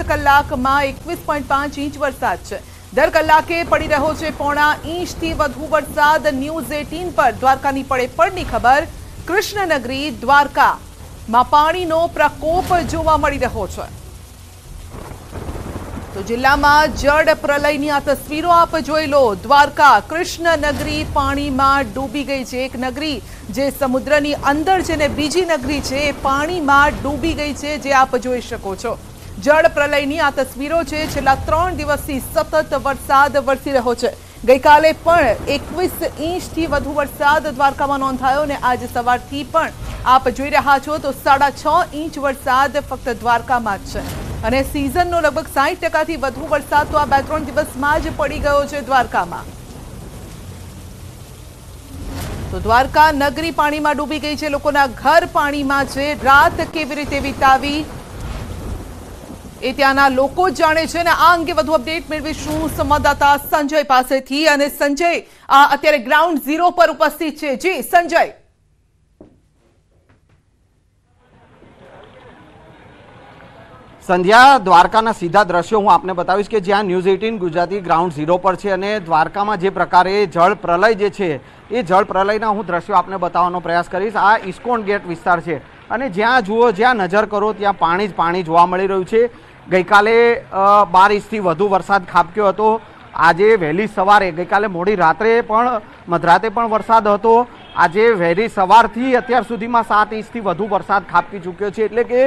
કલાકમાં 21.5 ઇંચ વરસાદ છે। દર કલાકે પડી રહ્યો છે પોણા ઇંચથી વધુ વરસાદ। ન્યૂઝ 18 પર દ્વારકાની પડે પડની ખબર। કૃષ્ણનગરી દ્વારકામાં પાણીનો પ્રકોપ જોવા મળી રહ્યો છે। તો જિલ્લામાં જળ પ્રલયની આ તસવીરો આપ જોઈ લો। દ્વારકા કૃષ્ણનગરી પાણીમાં ડૂબી ગઈ છે। એક નગરી જે સમુદ્રની અંદર છે ને બીજી નગરી છે પાણીમાં ડૂબી ગઈ છે, જે આપ જોઈ શકો છો। જળ પ્રલયની આ તસવીરો છે। છેલ્લા 3 દિવસથી સતત વરસાદ વરસી રહ્યો છે। ગઈકાલે પણ 21 ઇંચથી વધુ વરસાદ દ્વારકામાં નોંધાયો ને આજે સવારથી પણ આપ જોઈ રહ્યા છો તો 6.5 ઇંચ વરસાદ ફક્ત દ્વારકામાં જ છે અને સિઝનનો લગભગ 60%થી વધુ વરસાદ તો આ 2-3 દિવસમાં જ પડી ગયો છે દ્વારકામાં। તો દ્વારકા નગરી પાણીમાં ડૂબી ગઈ છે, લોકોના ઘર પાણીમાં છે। રાત કેવી રીતે વિતાવી એ ત્યાંના લોકો જાણે છે ને આ અંગે વધુ અપડેટ મેળવીશું સંવાદદાતા સંજય પાસેથી। અને સંજય અત્યારે ગ્રાઉન્ડ ઝીરો પર ઉપસ્થિત છે। જી સંજય। સંધ્યા, દ્વારકાના સીધા દ્રશ્યો હું આપને બતાવીશ કે જ્યાં ન્યૂઝ 18 ગુજરાતી ગ્રાઉન્ડ ઝીરો પર છે અને દ્વારકામાં જે પ્રકારે જળ પ્રલય જે છે એ જળ પ્રલયના હું દ્રશ્યો આપને બતાવવાનો પ્રયાસ કરીશ। આ ઇસ્કોન ગેટ વિસ્તાર છે અને જ્યાં જુઓ જ્યાં નજર કરો ત્યાં પાણી જ પાણી જોવા મળી રહ્યું છે। ગઈકાલે 12 ઇંચથી વધુ વરસાદ ખાબક્યો હતો। આજે વહેલી સવારે ગઈકાલે મોડી રાત્રે પણ મધરાતે પણ વરસાદ હતો। આજે વહેલી સવારથી અત્યાર સુધીમાં 7 ઇંચથી વધુ વરસાદ ખાબકી ચૂક્યો છે, એટલે કે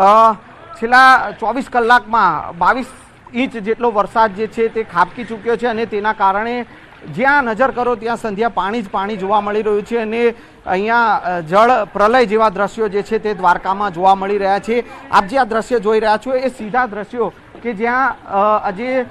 છેલ્લા 24 કલાકમાં 22 ઇંચ જેટલો વરસાદ જે છે તે ખાબકી ચૂક્યો છે અને તેના કારણે જ્યાં નજર કરો ત્યાં સંધ્યા પાણી જ પાણી જોવા મળી રહ્યું છે અને અહીંયા જળ પ્રલય જેવા દ્રશ્યો જે છે તે દ્વારકામાં જોવા મળી રહ્યા છે। આપ જે આ દ્રશ્ય જોઈ રહ્યા છો એ સીધા દ્રશ્યો કે જ્યાં આજે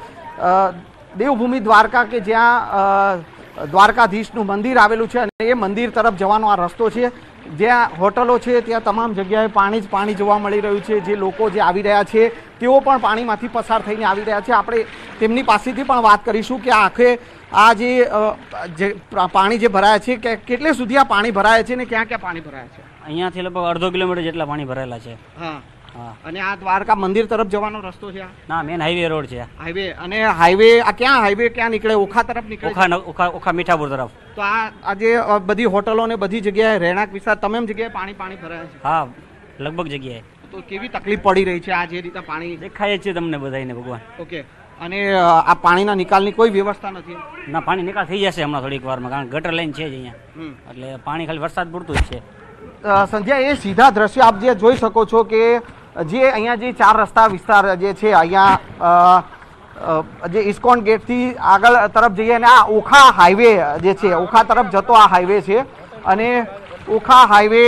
દેવભૂમિ દ્વારકા કે જ્યાં દ્વારકાધીશનું મંદિર આવેલું છે અને એ મંદિર તરફ જવાનો આ રસ્તો છે। જ્યાં હોટલો છે ત્યાં તમામ જગ્યાએ પાણી જ પાણી જોવા મળી રહ્યું છે। જે લોકો જે આવી રહ્યા છે તેઓ પણ પાણીમાંથી પસાર થઈને આવી રહ્યા છે। આપણે તેમની પાસેથી પણ વાત કરીશું કે આખે આ જે પાણી જે ભરાયા છે કે કેટલે સુધી આ પાણી ભરાયા છે ને ક્યાં ક્યાં પાણી ભરાયા છે? અહીંયાથી લગભગ અડધો કિલોમીટર જેટલા પાણી ભરાયેલા છે। હા હા। અને આ દ્વારકા મંદિર તરફ જવાનો રસ્તો છે? ના, મેન હાઈવે રોડ છે। હાઈવે અને હાઈવે આ ક્યાં હાઈવે ક્યાં નીકળે? ઓખા તરફ નીકળે? ઓખા મીઠાપુર તરફ। તો આ જે બધી હોટલો ને બધી જગ્યાએ રહેણાંક વિસ્તાર તમામ જગ્યાએ પાણી પાણી ભરાયા છે? હા, લગભગ જગ્યાએ। તો કેવી તકલીફ પડી રહી છે? આ જે રીતે પાણી દેખાય છે તમને બધાને ભગવાન। ઓકે। અને આ પાણીના નિકાલની કોઈ વ્યવસ્થા નથી? ના, પાણી નિકાલ થઈ જશે હમણાં થોડીક વારમાં, કારણ ગટર લાઈન છે જ અહીંયા, એટલે પાણી ખાલી વરસાદ પૂરતું જ છે। સંધ્યા, એ સીધા દ્રશ્ય આપ જે જોઈ શકો છો કે જે અહીંયા જે 4 રસ્તા વિસ્તાર જે છે અહીંયા જે ઇસ્કોન ગેટથી આગળ તરફ જઈએ અને આ ઓખા હાઈવે જે છે ઓખા તરફ જતો આ હાઈવે છે અને ઓખા હાઈવે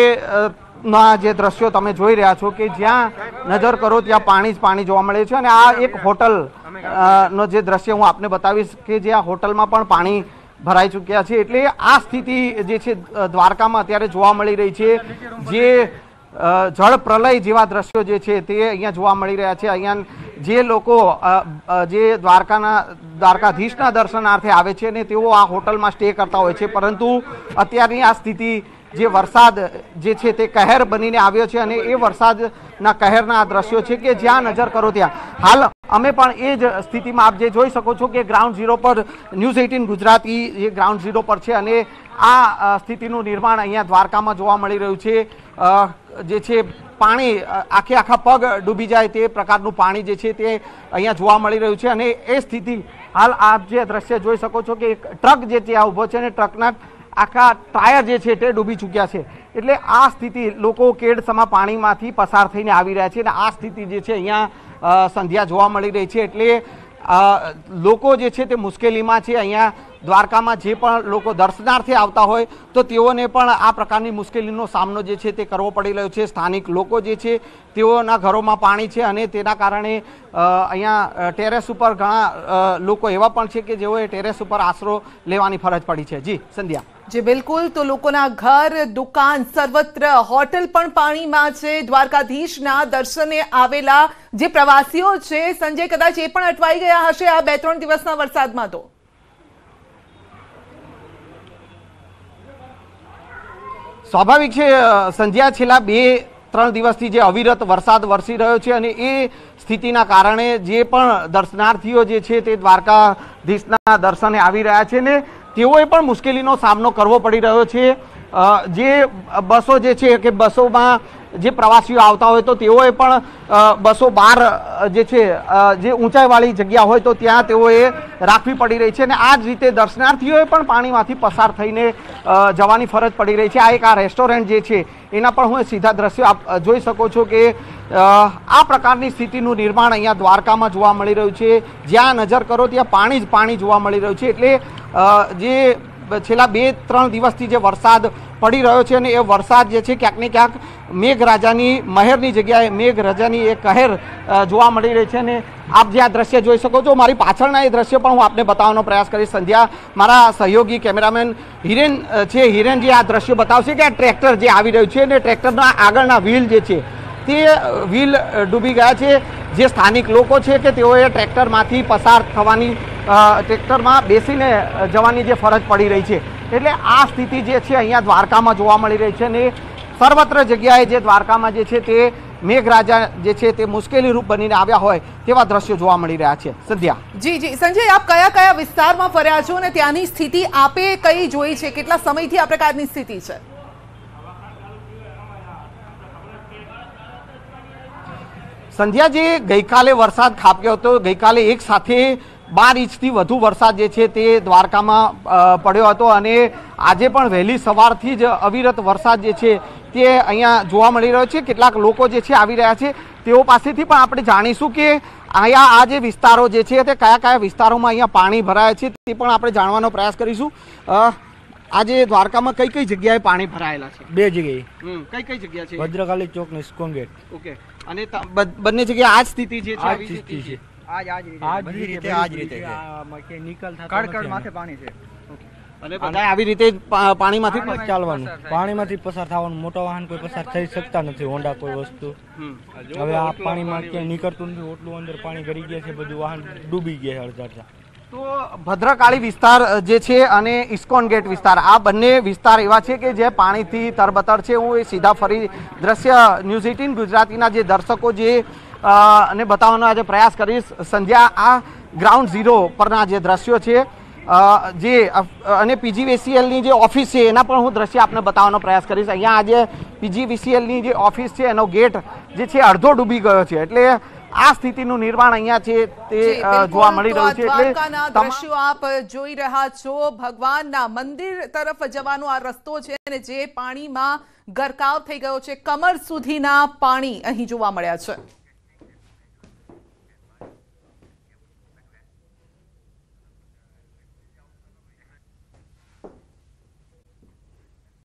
ના જે દ્રશ્યો તમે જોઈ રહ્યા છો કે જ્યાં નજર કરો ત્યાં પાણી જ પાણી જોવા મળે છે। અને આ એક હોટલ નો જે દ્રશ્ય હું આપને બતાવીશ કે જે આ હોટલમાં પણ પાણી ભરાઈ ચૂક્યા છે। એટલે આ સ્થિતિ જે છે દ્વારકામાં અત્યારે જોવા મળી રહી છે। જે જળ પ્રલય જેવા દ્રશ્યો જે છે તે અહીંયા જોવા મળી રહ્યા છે। અહીંયા જે લોકો જે દ્વારકાધીશના દર્શનાર્થે આવે છે ને તેઓ આ હોટલમાં સ્ટે કરતા હોય છે, પરંતુ અત્યારની આ સ્થિતિ જે વરસાદ જે છે તે કહેર બનીને આવ્યો છે અને એ વરસાદના કહેરના આ દ્રશ્યો છે કે જ્યાં નજર કરો ત્યાં હાલ અમે પણ એ જ સ્થિતિમાં આપ જે જોઈ શકો છો કે ગ્રાઉન્ડ ઝીરો પર ન્યૂઝ 18 ગુજરાતી જે ગ્રાઉન્ડ ઝીરો પર છે અને આ સ્થિતિનું નિર્માણ અહીંયા દ્વારકામાં જોવા મળી રહ્યું છે। જે છે પાણી આખા પગ ડૂબી જાય તે પ્રકારનું પાણી જે છે તે અહીંયા જોવા મળી રહ્યું છે અને એ સ્થિતિ હાલ આપ જે દ્રશ્ય જોઈ શકો છો કે એક ટ્રક જે ત્યાં ઊભો છે અને ટ્રકના આખા ટાયર જે છે તે ડૂબી ચૂક્યા છે। એટલે આ સ્થિતિ લોકો કેડસમા પાણીમાંથી પસાર થઈને આવી રહ્યા છે અને આ સ્થિતિ જે છે અહીંયા સંધ્યા જોવા મળી રહી છે। એટલે લોકો જે છે તે મુશ્કેલીમાં છે। અહીંયા દ્વારકામાં જે પણ લોકો દર્શનાર્થે આવતા હોય તો તેઓને પણ આ પ્રકારની મુશ્કેલીનો સામનો જે છે તે કરવો પડી રહ્યો છે। સ્થાનિક લોકો જે છે તેઓના ઘરોમાં પાણી છે અને તેના કારણે અહીંયા ટેરેસ ઉપર ઘણા લોકો એવા પણ છે કે જેઓએ ટેરેસ ઉપર આશરો લેવાની ફરજ પડી છે। જી સંધ્યા। જી બિલકુલ। તો લોકોના ઘર, દુકાન, સર્વત્ર હોટલ પણ પાણીમાં છે। દ્વારકાધીશના દર્શને આવેલા જે પ્રવાસીઓ છે સંજય, કદાચ એ પણ અટવાઈ ગયા હશે આ 2-3 દિવસના વરસાદમાં। તો સ્વાભાવિક છે સંધ્યા, છેલ્લા 2 3 દિવસથી જે અવિરત વરસાદ વરસી રહ્યો છે અને એ સ્થિતિના કારણે જે પણ દર્શનાર્થીઓ જે છે તે દ્વારકાધીશના દર્શને આવી રહ્યા છે ને તેઓએ પણ મુશ્કેલીનો સામનો કરવો પડી રહ્યો છે। જે બસો જે છે કે બસોમાં જે પ્રવાસીઓ આવતા હોય તો તેઓએ પણ બસો બહાર જે છે જે ઊંચાઈવાળી જગ્યા હોય તો ત્યાં તેઓએ રાખવી પડી રહી છે અને આ જ રીતે દર્શનાર્થીઓએ પણ પાણીમાંથી પસાર થઈને જવાની ફરજ પડી રહી છે। આ એક રેસ્ટોરન્ટ જે છે એના પણ હું સીધા દ્રશ્યો આપ જોઈ શકો છો કે આ પ્રકારની સ્થિતિનું નિર્માણ અહીંયા દ્વારકામાં જોવા મળી રહ્યું છે। જ્યાં નજર કરો ત્યાં પાણી જ પાણી જોવા મળી રહ્યું છે। એટલે જે છેલ્લા 2-3 દિવસથી જે વરસાદ પડી રહ્યો છે અને એ વરસાદ જે છે ક્યાંક ને ક્યાંક મેઘરાજાની મહેરની જગ્યાએ મેઘરાજાની એક કહેર જોવા મળી રહી છે અને આપ જે આ દ્રશ્ય જોઈ શકો છો મારી પાછળના એ દ્રશ્ય પણ હું આપને બતાવવાનો પ્રયાસ કરીશ। સંધ્યા મારા સહયોગી કેમેરામેન હિરેન છે, હિરેન જે આ દ્રશ્ય બતાવશે કે આ ટ્રેક્ટર જે આવી રહ્યું છે અને ટ્રેક્ટરના આગળના વ્હીલ જે છે તે વ્હીલ ડૂબી ગયા છે। જે સ્થાનિક લોકો છે કે તેઓએ ટ્રેક્ટરમાંથી પસાર થવાની ટ્રેક્ટરમાં બેસીને જવાની જે ફરજ પડી રહી છે। એટલે આ સ્થિતિ જે છે અહીંયા દ્વારકામાં જોવા મળી રહી છે અને સર્વત્ર જગ્યાએ જે દ્વારકામાં જે છે તે મેઘરાજા જે છે તે મુશ્કેલી રૂપ બનીને આવ્યા હોય તેવા દ્રશ્યો જોવા મળી રહ્યા છે। સંધ્યા જી જી સંજય, આપ કયા કયા વિસ્તારમાં ફર્યા છો અને ત્યાંની સ્થિતિ આપે કઈ જોઈ છે? કેટલા સમયથી આ પ્રકારની સ્થિતિ છે? સંધ્યા, જે ગઈકાલે વરસાદ ખાબક્યો હતો, ગઈકાલે એક સાથે 12 ઇંચથી વધુ વરસાદ જે છે તે દ્વારકામાં પડ્યો હતો અને આજે પણ વહેલી સવારથી જ અવિરત વરસાદ જે છે તે અહીંયા જોવા મળી રહ્યો છે। કેટલાક લોકો જે છે આવી રહ્યા છે તેઓ પાસેથી પણ આપણે જાણીશું કે અહીંયા આ જે વિસ્તારો જે છે તે કયા કયા વિસ્તારોમાં અહીંયા પાણી ભરાયા છે તે પણ આપણે જાણવાનો પ્રયાસ કરીશું। આજે દ્વારકામાં કઈ કઈ જગ્યાએ પાણી ભરાયેલા છે? 2 જગ્યાએ। કઈ કઈ જગ્યા છે? ભદ્રકાલી ચોક ને ઇસ્કોન ગેટ। ઓકે, અને બંને જગ્યાએ આ જ સ્થિતિ જે છે આવી સ્થિતિ છે। આજ રીતે નિકાલ થતો નથી, માથે પાણી છે અને બધા આવી રીતે પાણીમાંથી ચાલવાનું, પાણીમાંથી પસાર થવાનું। મોટા વાહન કોઈ પસાર થઈ શકતા નથી, હોન્ડા કોઈ વસ્તુ। હવે આ પાણીમાં ક્યાંય નીકળતું નથી, ઓટલું અંદર પાણી ભરી ગયા છે, બધું વાહન ડૂબી ગયા છે અડધા। તો ભદ્રકાળી વિસ્તાર જે છે અને ઇસ્કોન ગેટ વિસ્તાર, આ બંને વિસ્તાર એવા છે કે જે પાણીથી તરબતર છે। હું એ સીધા ફરી દ્રશ્ય ન્યૂઝ 18 ગુજરાતીના જે દર્શકો જે ને બતાવવાનો આજે પ્રયાસ કરીશ। સંધ્યા, આ ગ્રાઉન્ડ ઝીરો પરના જે દ્રશ્યો છે જે અને PGVCLની જે ઓફિસ છે એના પણ હું દ્રશ્ય આપને બતાવવાનો પ્રયાસ કરીશ। અહીંયા આજે PGVCLની જે ઓફિસ છે એનો ગેટ જે છે અડધો ડૂબી ગયો છે। એટલે આ સ્થિતિનું નિર્માણ અહીંયા છે તે જોવા મળી રહ્યું છે। દ્વારકાના દ્રશ્યો આપ જોઈ રહ્યા છો, ભગવાનના મંદિર તરફ જવાનો આ રસ્તો છે અને જે પાણીમાં ગરકાવ થઈ ગયો છે, કમર સુધીના પાણી અહીં જોવા મળ્યા છે।